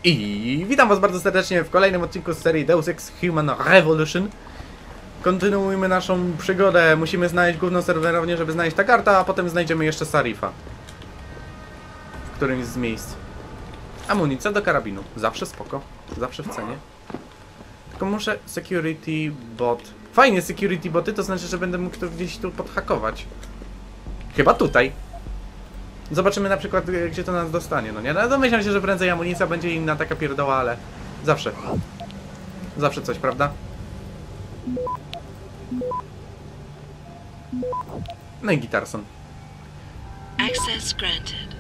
I witam was bardzo serdecznie w kolejnym odcinku z serii Deus Ex Human Revolution. Kontynuujmy naszą przygodę. Musimy znaleźć główną serwerownię, żeby znaleźć Tagarta, a potem znajdziemy jeszcze Sarifa w którymś z miejsc. Amunicja do karabinu. Zawsze spoko. Zawsze w cenie. Tylko muszę security bot. Fajnie, security boty, to znaczy, że będę mógł to gdzieś tu podhakować. Chyba tutaj. Zobaczymy na przykład, gdzie to nas dostanie, no nie? No domyślam się, że prędzej amunicja będzie inna taka pierdoła, ale zawsze. Zawsze coś, prawda? No i Gitarson. Access granted.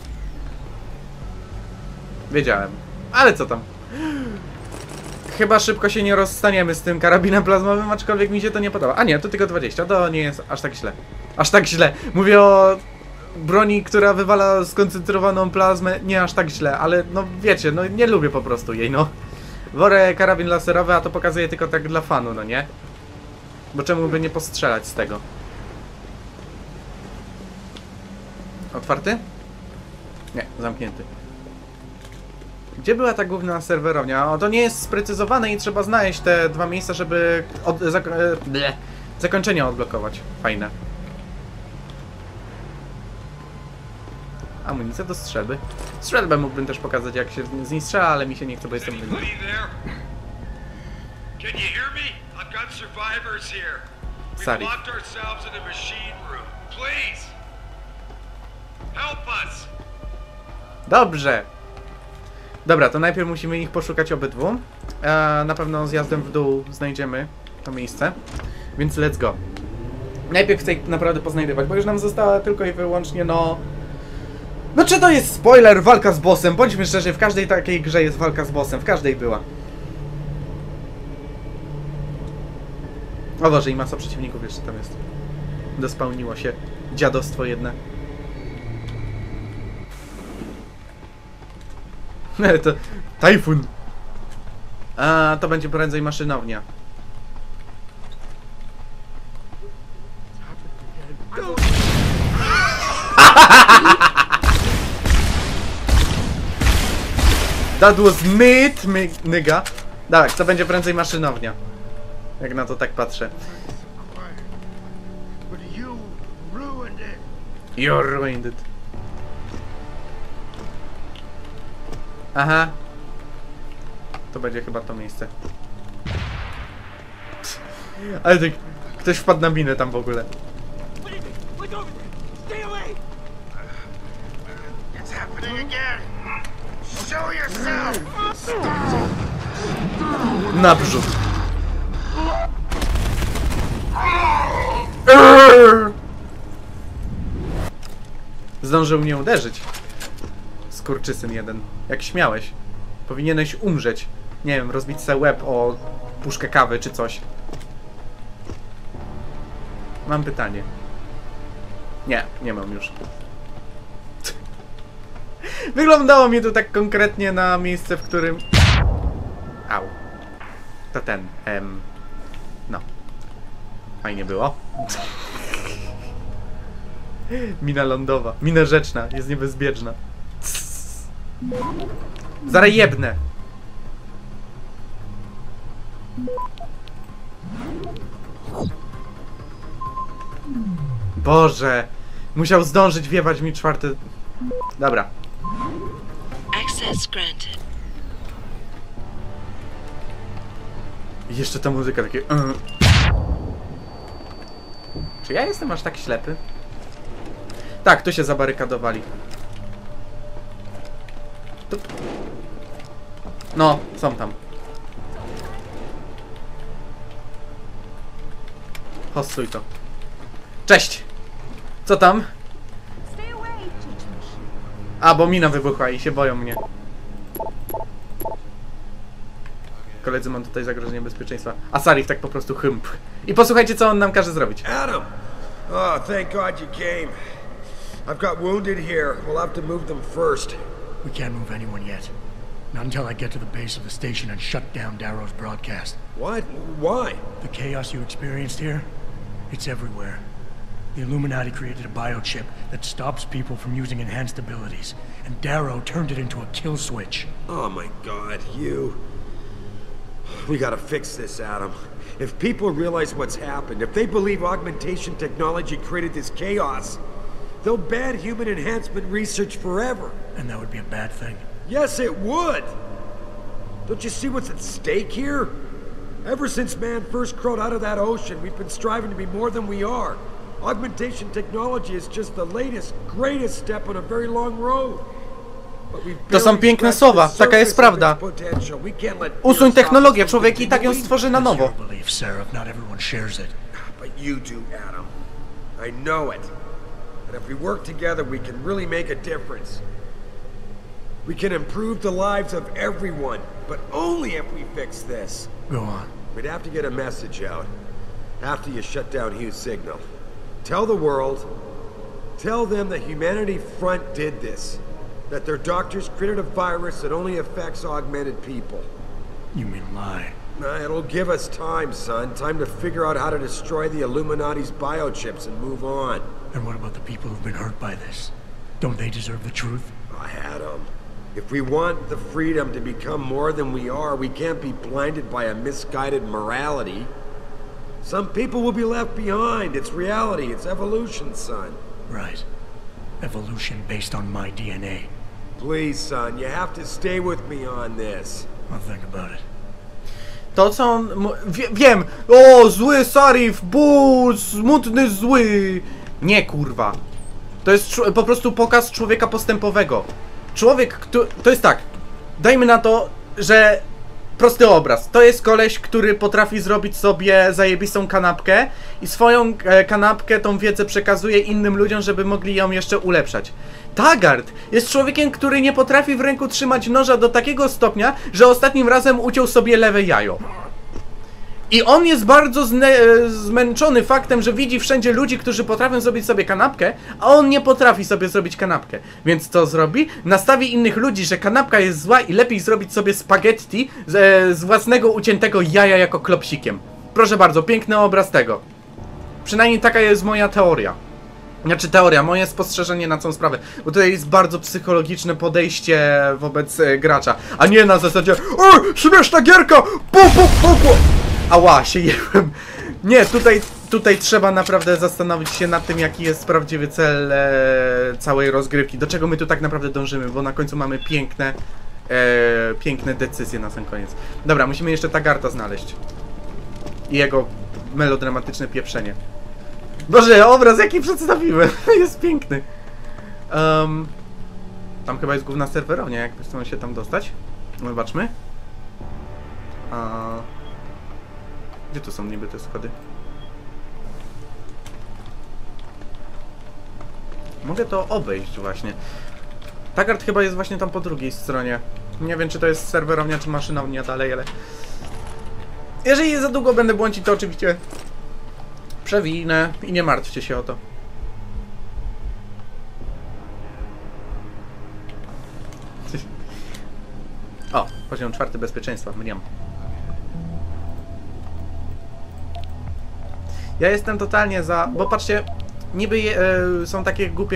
Wiedziałem. Ale co tam? Chyba szybko się nie rozstaniemy z tym karabinem plazmowym, aczkolwiek mi się to nie podoba. A nie, to tylko 20, to nie jest aż tak źle. Aż tak źle. Mówię o broni, która wywala skoncentrowaną plazmę, nie aż tak źle, ale no wiecie, no nie lubię po prostu jej, no. Wolę karabin laserowy, a to pokazuję tylko tak dla fanu, no nie? Bo czemu by nie postrzelać z tego? Otwarty? Nie, zamknięty. Gdzie była ta główna serwerownia? O, to nie jest sprecyzowane i trzeba znaleźć te dwa miejsca, żeby zakończenie odblokować. Fajne. Amunicja do strzelby. Strzelbę mógłbym też pokazać, jak się z niej strzela, ale mi się nie chce, bo jestem inny. Sari. Dobrze. Dobra, to najpierw musimy ich poszukać obydwu. Na pewno zjazdem w dół znajdziemy to miejsce. Więc let's go. Najpierw chcę ich naprawdę poznajdywać, bo już nam została tylko i wyłącznie, no... No czy to jest spoiler? Walka z bossem. Bądźmy szczerzy, w każdej takiej grze jest walka z bossem. W każdej była. O Boże, i masa przeciwników jeszcze tam jest. Dospełniło się dziadostwo jedne. To... Tajfun. A to będzie prędzej maszynownia. That was meat, nigga. Tak, to będzie prędzej maszynownia. Jak na to tak patrzę. You ruined it. Aha. To będzie chyba to miejsce. Ale tak, ktoś wpadł na minę tam w ogóle. Naprzód. Zdążył mnie uderzyć. Skurczysyn jeden. Jak śmiałeś. Powinieneś umrzeć. Nie wiem, rozbić sobie łeb o puszkę kawy czy coś. Mam pytanie. Nie, nie mam już. Wyglądało mi to tak konkretnie na miejsce, w którym... Au. To ten. No. Fajnie było. Mina lądowa. Mina rzeczna. Jest niebezpieczna. Zaraz jebnę. Boże. Musiał zdążyć wjebać mi czwarty... Dobra. Access granted. I jeszcze ta muzyka takie... Czy ja jestem aż tak ślepy? Tak, tu się zabarykadowali. Tu... No, są tam. Hostuj to. Cześć! Co tam? A, bo mina wybuchła i się boją mnie. Koledzy, mam tutaj zagrożenie bezpieczeństwa. A Sarif tak po prostu hymp. I posłuchajcie, co on nam każe zrobić. Adam! Oh, thank God you came. I've got wounded here. We'll have to move them first. We can't move anyone yet. Not until I get to the base of the station and shut down Darrow's broadcast. What? Why? The chaos you experienced here, it's everywhere. The Illuminati created a biochip that stops people from using enhanced abilities, and Darrow turned it into a kill switch. Oh my God, you. We gotta fix this, Adam. If people realize what's happened, if they believe augmentation technology created this chaos, they'll ban human enhancement research forever. And that would be a bad thing. Yes, it would! Don't you see what's at stake here? Ever since man first crawled out of that ocean, we've been striving to be more than we are. Augmentation technology is just the latest, greatest step on a very long road. But we've To są barely piękne scratched słowa, the taka jest surface of prawda. its potential. We can't let Usuń fear stop technologię, us from człowiek i tak ją continuing. stworzy na That's nowo. your belief, Seraph. Not everyone shares it. But you do, Adam. I know it. And if we work together, we can really make a difference. We can improve the lives of everyone, but only if we fix this. Go on. We'd have to get a message out after you shut down Hugh's signal. Tell the world, tell them that Humanity Front did this. That their doctors created a virus that only affects augmented people. You mean lie? It'll give us time, son. Time to figure out how to destroy the Illuminati's biochips and move on. And what about the people who've been hurt by this? Don't they deserve the truth? I had 'em. If we want the freedom to become more than we are, we can't be blinded by a misguided morality. Some people will be left behind. It's reality. It's evolution, son. Right. Evolution based on my DNA. Please, son, you have to stay with me on this. I'll think about it. To co on... Wiem! O, zły Sarif! Bu! Smutny, zły! Nie, kurwa. To jest po prostu pokaz człowieka postępowego. Człowiek, który... To jest tak. Dajmy na to, że... Prosty obraz. To jest koleś, który potrafi zrobić sobie zajebistą kanapkę i swoją kanapkę, tą wiedzę przekazuje innym ludziom, żeby mogli ją jeszcze ulepszać. Taggart jest człowiekiem, który nie potrafi w ręku trzymać noża do takiego stopnia, że ostatnim razem uciął sobie lewe jajo. I on jest bardzo zmęczony faktem, że widzi wszędzie ludzi, którzy potrafią zrobić sobie kanapkę, a on nie potrafi sobie zrobić kanapkę. Więc co zrobi? Nastawi innych ludzi, że kanapka jest zła i lepiej zrobić sobie spaghetti z własnego uciętego jaja jako klopsikiem. Proszę bardzo, piękny obraz tego. Przynajmniej taka jest moja teoria. Znaczy teoria, moje spostrzeżenie na całą sprawę. Bo tutaj jest bardzo psychologiczne podejście wobec gracza. A nie na zasadzie śmieszna gierka! Pu! Ała, się jebłem. Nie, tutaj trzeba naprawdę zastanowić się nad tym, jaki jest prawdziwy cel całej rozgrywki. Do czego my tu tak naprawdę dążymy, bo na końcu mamy piękne decyzje na sam koniec. Dobra, musimy jeszcze Taggarta znaleźć. I jego melodramatyczne pieprzenie. Boże, obraz jaki przedstawiłem, jest piękny. Tam chyba jest główna serweronia, jak chcemy się tam dostać. Zobaczmy. Gdzie tu są niby te schody? Mogę to obejść właśnie. Taggart chyba jest właśnie tam po drugiej stronie. Nie wiem, czy to jest serwerownia, czy maszynownia dalej, ale... Jeżeli za długo będę błądzić, to oczywiście przewinę i nie martwcie się o to. O, poziom 4 bezpieczeństwa, mniam. Ja jestem totalnie za... Bo patrzcie, niby są takie głupie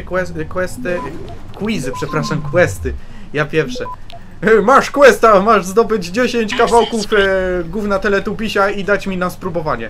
questy. Ja pierwsze. Masz questa, masz zdobyć 10 kawałków gówna teletubisia i dać mi na spróbowanie.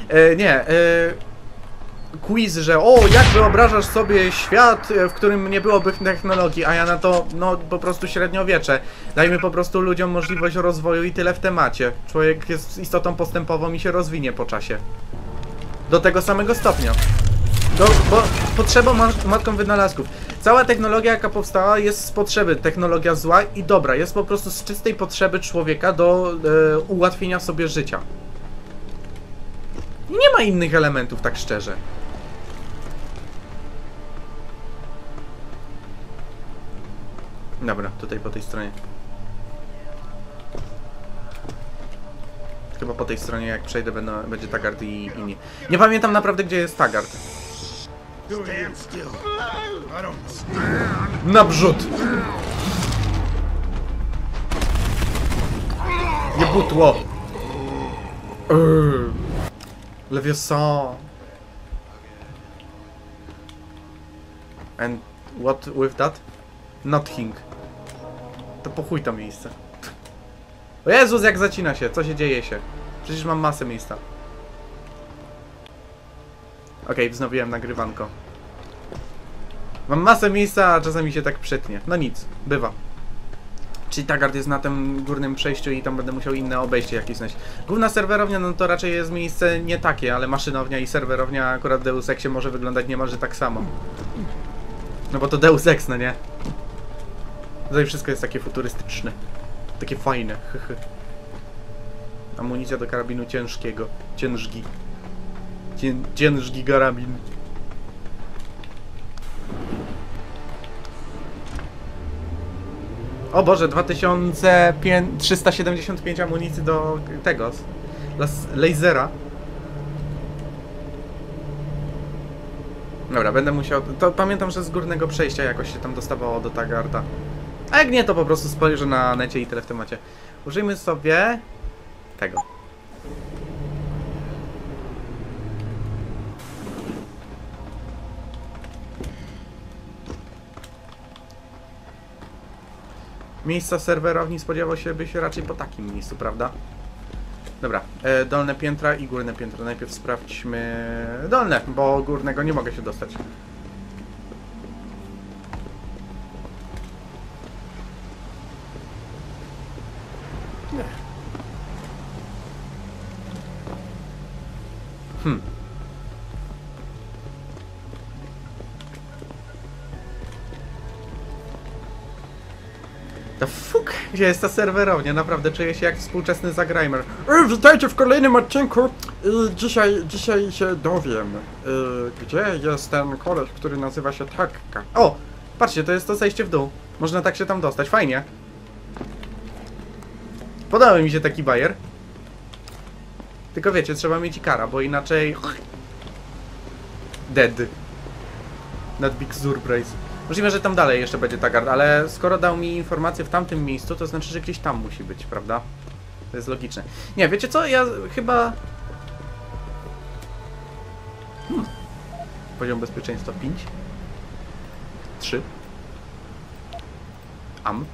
Quiz, że jak wyobrażasz sobie świat, w którym nie byłoby technologii, a ja na to, no po prostu średniowiecze. Dajmy po prostu ludziom możliwość rozwoju i tyle w temacie. Człowiek jest istotą postępową i się rozwinie po czasie. Do tego samego stopnia. Bo potrzebą matką wynalazków. Cała technologia, jaka powstała, jest z potrzeby. Technologia zła i dobra. Jest po prostu z czystej potrzeby człowieka do ułatwienia sobie życia. I nie ma innych elementów, tak szczerze. Dobra, tutaj po tej stronie. Chyba po tej stronie, jak przejdę, będzie Taggart i inni. Nie pamiętam naprawdę, gdzie jest Taggart. Na brzód! Jebutło! Leviosa! And what with that? Nothing. To po chuj to miejsce. O Jezus, jak zacina się. Co się dzieje się? Przecież mam masę miejsca. Okej, wznowiłem nagrywanko. Mam masę miejsca, a czasami się tak przytnie. No nic, bywa. Czyli Taggart jest na tym górnym przejściu i tam będę musiał inne obejście jakieś znaleźć. Główna serwerownia, no to raczej jest miejsce nie takie, ale maszynownia i serwerownia akurat w Deus Exie może wyglądać niemalże tak samo. No bo to Deus Ex, no nie? Tutaj wszystko jest takie futurystyczne. Takie fajne, Amunicja do karabinu ciężkiego. Ciężgi. Ciężki karabin. O Boże, 2375 amunicji do tego, lasera. Dobra, będę musiał... To pamiętam, że z górnego przejścia jakoś się tam dostawało do Taggarta. A jak nie, to po prostu spojrzę na necie i tyle w temacie. Użyjmy sobie... tego. Miejsca serwerowni spodziewał się by się raczej po takim miejscu, prawda? Dobra, dolne piętra i górne piętra. Najpierw sprawdźmy dolne, bo górnego nie mogę się dostać. The fuck? Gdzie jest ta serwerownia? Naprawdę czuję się jak współczesny Zagrajmer. Witajcie w kolejnym odcinku. Dzisiaj się dowiem, gdzie jest ten koleś, który nazywa się Takka. O! Patrzcie, to jest to zejście w dół. Można tak się tam dostać. Fajnie. Podoba mi się taki bajer. Tylko wiecie, trzeba mieć Ikara, bo inaczej... Dead. Not big surprise. Możliwe, że tam dalej jeszcze będzie Taggart, ale skoro dał mi informację w tamtym miejscu, to znaczy, że gdzieś tam musi być, prawda? To jest logiczne. Nie, wiecie co? Ja chyba... Poziom bezpieczeństwa 5. 3. Am.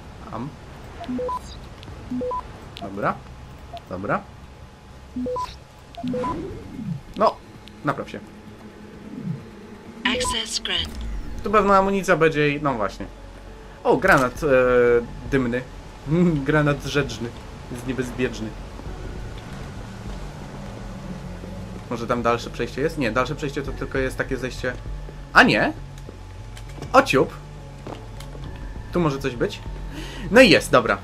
Dobra. Dobra. No, napraw się. Access granted. Tu pewna amunicja będzie i... no właśnie. O, granat dymny. Granat rzeczny. Jest niebezpieczny. Może tam dalsze przejście jest? Nie, dalsze przejście to tylko jest takie zejście... A nie! O ciup! Tu może coś być? No i jest, dobra.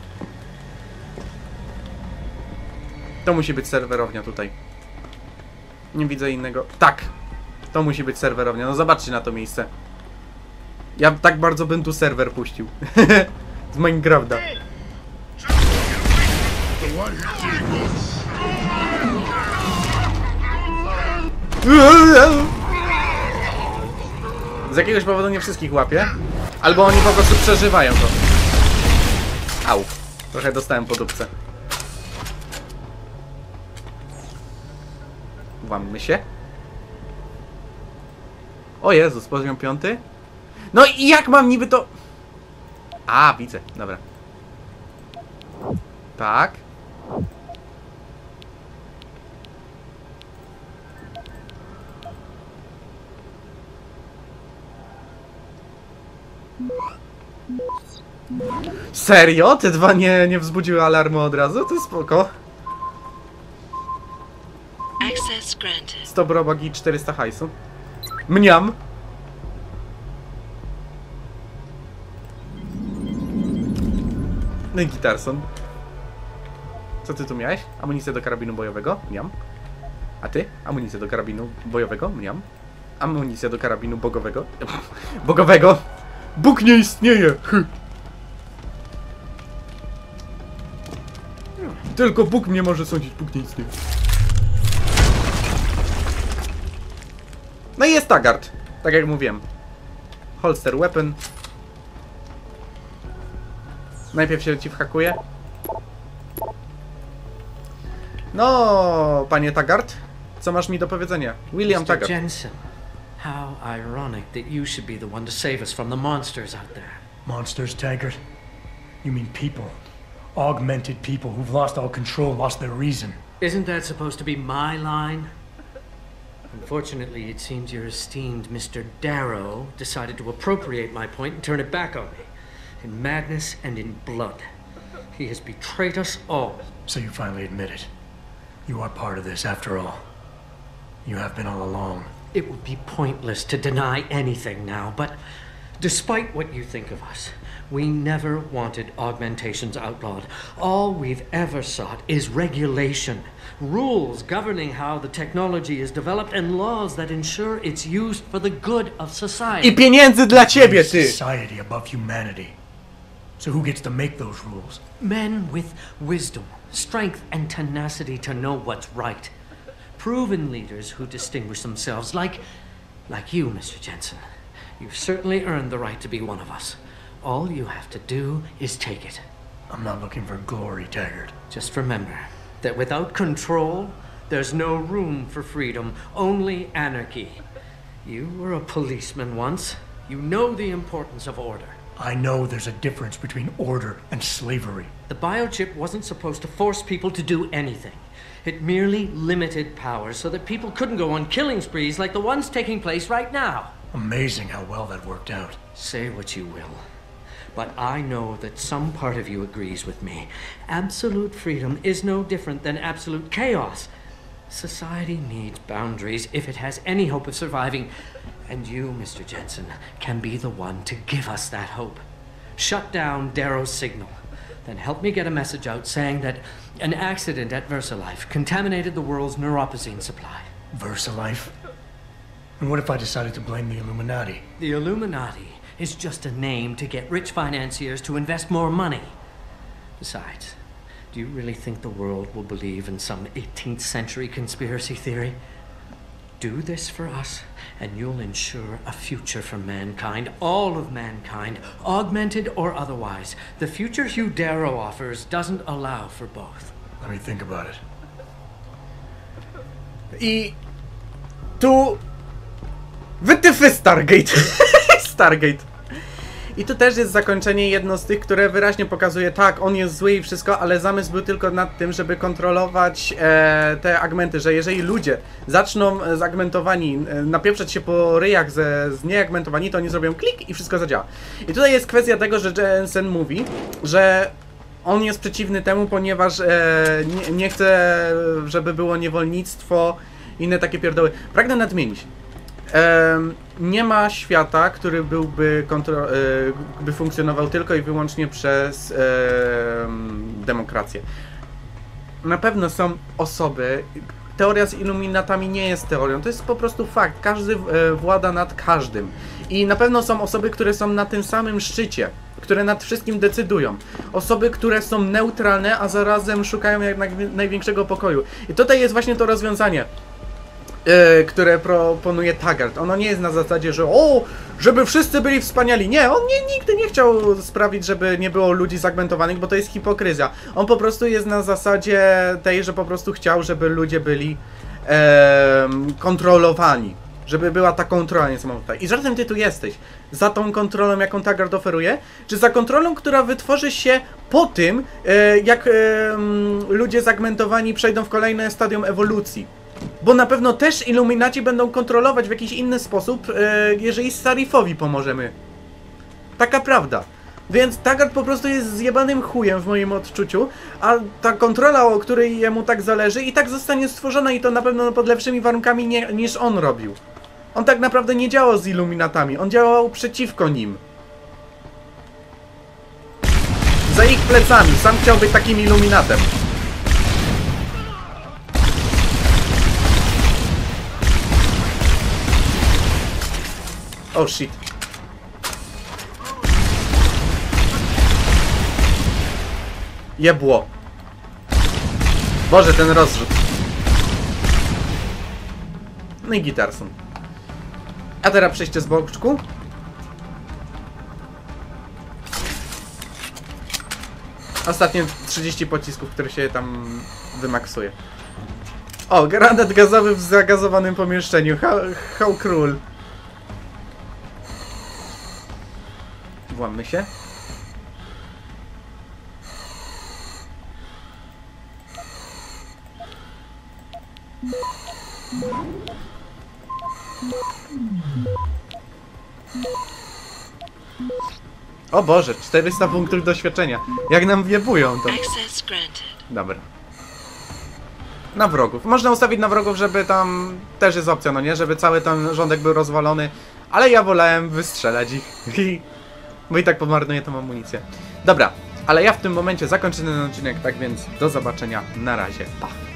To musi być serwerownia tutaj. Nie widzę innego... Tak! To musi być serwerownia. No zobaczcie na to miejsce. Ja tak bardzo bym tu serwer puścił. Z Minecrafta. Z jakiegoś powodu nie wszystkich łapię. Albo oni po prostu przeżywają to. Au. Trochę dostałem po dupce. Włammy się. O Jezus, poziom 5. No i jak mam niby to... A, widzę, dobra. Tak. Serio? Te dwa nie wzbudziły alarmu od razu? To spoko. Access granted. 100 robak i 400 hajsu. Mniam. No i Gitarson. Co ty tu miałeś? Amunicję do karabinu bojowego? Mniam. A ty? Amunicję do karabinu bojowego? Mniam. Amunicja do karabinu bogowego? Bogowego! Bóg nie istnieje! Tylko Bóg mnie może sądzić, Bóg nie istnieje. No i jest Taggart, tak jak mówiłem. Holster weapon. Najpierw się ci whakuje. No, panie Taggart, co masz mi do powiedzenia? William Mr. Taggart. Jensen, how ironic that you should be the one to save us from the monsters out there. Monsters, Taggart? You mean people. Augmented people who've lost all control, lost their reason. Isn't that supposed to be my line? Unfortunately, it seems your esteemed Mr. Darrow decided to appropriate my point and turn it back on me. In madness and in blood. He has betrayed us all. So you finally admit it. You are part of this, after all. You have been all along. It would be pointless to deny anything now, but despite what you think of us, we never wanted augmentations outlawed. All we've ever sought is regulation. Rules governing how the technology is developed and laws that ensure it's used for the good of society. I pieniędzy dla ciebie, ty! Society above humanity. So who gets to make those rules? Men with wisdom, strength, and tenacity to know what's right. Proven leaders who distinguish themselves like you, Mr. Jensen. You've certainly earned the right to be one of us. All you have to do is take it. I'm not looking for glory, Taggart. Just remember that without control, there's no room for freedom, only anarchy. You were a policeman once. You know the importance of order. I know there's a difference between order and slavery. The biochip wasn't supposed to force people to do anything. It merely limited powers so that people couldn't go on killing sprees like the ones taking place right now. Amazing how well that worked out. Say what you will, but I know that some part of you agrees with me. Absolute freedom is no different than absolute chaos. Society needs boundaries if it has any hope of surviving. And you, Mr. Jensen, can be the one to give us that hope. Shut down Darrow's signal. Then help me get a message out saying that an accident at VersaLife contaminated the world's neuropozyne supply. VersaLife? And what if I decided to blame the Illuminati? The Illuminati is just a name to get rich financiers to invest more money. Besides, do you really think the world will believe in some 18th century conspiracy theory? Do this for us, and you'll ensure a future for mankind, all of mankind, augmented or otherwise. The future Hugh Darrow offers doesn't allow for both. Let me think about it. I tu wytyfy Stargate. Stargate. I tu też jest zakończenie jedno z tych, które wyraźnie pokazuje, tak, on jest zły i wszystko, ale zamysł był tylko nad tym, żeby kontrolować te agmenty, że jeżeli ludzie zaczną zagmentowani napieprzać się po ryjach znieagmentowani, to oni zrobią klik i wszystko zadziała. I tutaj jest kwestia tego, że Jensen mówi, że on jest przeciwny temu, ponieważ nie chce, żeby było niewolnictwo, inne takie pierdoły. Pragnę nadmienić. Nie ma świata, który by funkcjonował tylko i wyłącznie przez demokrację. Na pewno są osoby, teoria z iluminatami nie jest teorią, to jest po prostu fakt, każdy włada nad każdym. I na pewno są osoby, które są na tym samym szczycie, które nad wszystkim decydują. Osoby, które są neutralne, a zarazem szukają jak największego pokoju. I tutaj jest właśnie to rozwiązanie, które proponuje Taggart. Ono nie jest na zasadzie, że żeby wszyscy byli wspaniali. Nie, on nigdy nie chciał sprawić, żeby nie było ludzi zagmentowanych, bo to jest hipokryzja. On po prostu jest na zasadzie tej, że po prostu chciał, żeby ludzie byli kontrolowani. Żeby była ta kontrola niesamowita. I żartem ty tu jesteś. Za tą kontrolą, jaką Taggart oferuje, czy za kontrolą, która wytworzy się po tym, jak ludzie zagmentowani przejdą w kolejne stadium ewolucji. Bo na pewno też Illuminaci będą kontrolować w jakiś inny sposób, jeżeli Sarifowi pomożemy. Taka prawda. Więc Taggart po prostu jest zjebanym chujem w moim odczuciu, a ta kontrola, o której jemu tak zależy, i tak zostanie stworzona, i to na pewno pod lepszymi warunkami niż on robił. On tak naprawdę nie działał z Illuminatami, on działał przeciwko nim. Za ich plecami, sam chciał być takim Illuminatem. Oh shit. Jebło. Boże, ten rozrzut. No i Gitarson. A teraz przejście z boczku. Ostatnie 30 pocisków, które się tam wymaksuje. O, granat gazowy w zagazowanym pomieszczeniu. How cruel. Włammy się. O Boże, 400 punktów doświadczenia. Jak nam wiebują to. Access granted. Dobra. Na wrogów. Można ustawić na wrogów, żeby tam... Też jest opcja, no nie? Żeby cały ten rządek był rozwalony. Ale ja wolałem wystrzelać ich. Bo i tak pomarnuję tą amunicję. Dobra, ale ja w tym momencie zakończę ten odcinek, tak więc do zobaczenia. Na razie. Pa!